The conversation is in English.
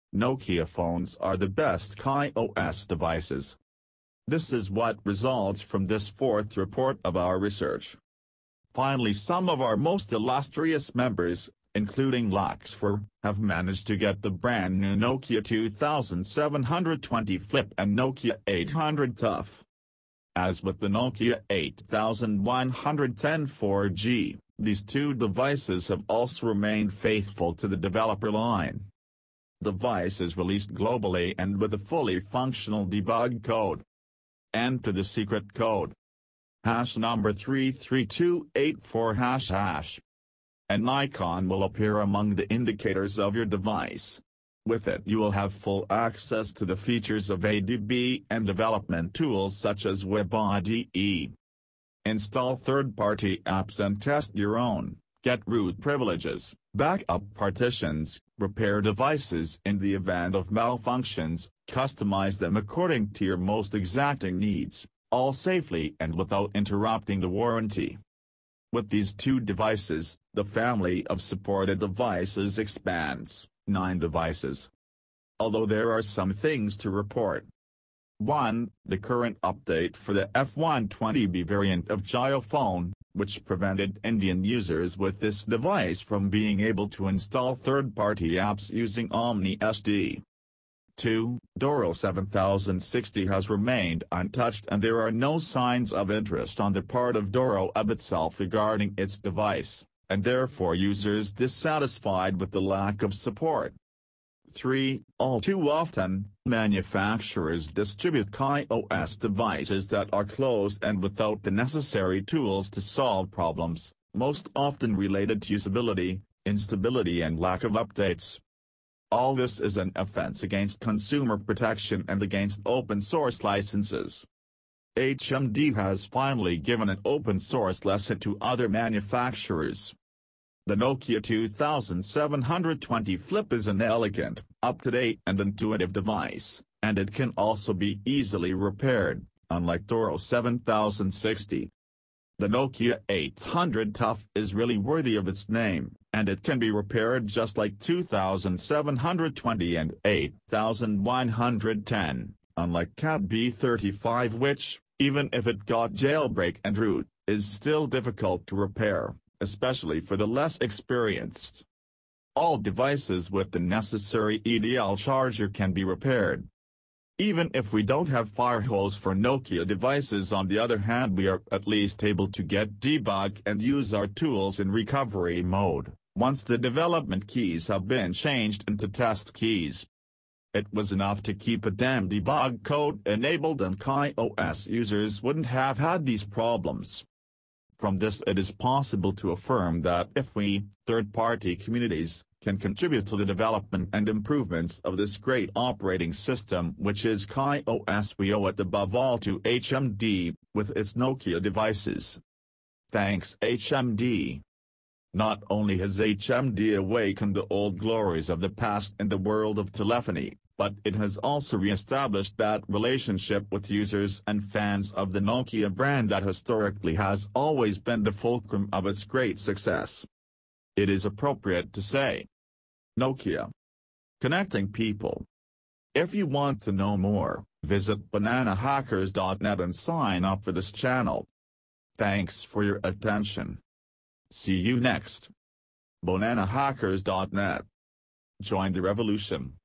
Nokia phones are the best KaiOS devices. This is what results from this fourth report of our research. Finally, some of our most illustrious members, including Luxfer, have managed to get the brand new Nokia 2720 Flip and Nokia 800 Tough. As with the Nokia 8110 4G, these two devices have also remained faithful to the developer line. Devices released globally and with a fully functional debug code. Enter the secret code. #number 33284##. An icon will appear among the indicators of your device. With it you will have full access to the features of ADB and development tools such as WebIDE. Install third-party apps and test your own, get root privileges, backup partitions, repair devices in the event of malfunctions, customize them according to your most exacting needs, all safely and without interrupting the warranty. With these two devices, the family of supported devices expands, 9 devices. Although there are some things to report. 1. The current update for the F120B variant of Jio Phone, which prevented Indian users with this device from being able to install third-party apps using Omni SD. 2. Doro 7060 has remained untouched and there are no signs of interest on the part of Doro itself regarding its device, and therefore users dissatisfied with the lack of support. 3. All too often, manufacturers distribute KaiOS devices that are closed and without the necessary tools to solve problems, most often related to usability, instability and lack of updates. All this is an offense against consumer protection and against open source licenses. HMD has finally given an open source lesson to other manufacturers. The Nokia 2720 Flip is an elegant, up-to-date and intuitive device, and it can also be easily repaired, unlike Doro 7060. The Nokia 800 Tough is really worthy of its name, and it can be repaired just like 2720 and 8110, unlike CAT B35 which, even if it got jailbreak and root, is still difficult to repair, especially for the less experienced. All devices with the necessary EDL charger can be repaired. Even if we don't have firehose for Nokia devices, on the other hand, we are at least able to get debug and use our tools in recovery mode, once the development keys have been changed into test keys. It was enough to keep a damn debug code enabled and KaiOS users wouldn't have had these problems. From this it is possible to affirm that if we, third-party communities, can contribute to the development and improvements of this great operating system which is KaiOS, we owe it above all to HMD, with its Nokia devices. Thanks HMD. Not only has HMD awakened the old glories of the past in the world of telephony, but it has also re-established that relationship with users and fans of the Nokia brand that historically has always been the fulcrum of its great success. It is appropriate to say, Nokia. Connecting people. If you want to know more, visit BananaHackers.net and sign up for this channel. Thanks for your attention. See you next. BananaHackers.net. Join the revolution.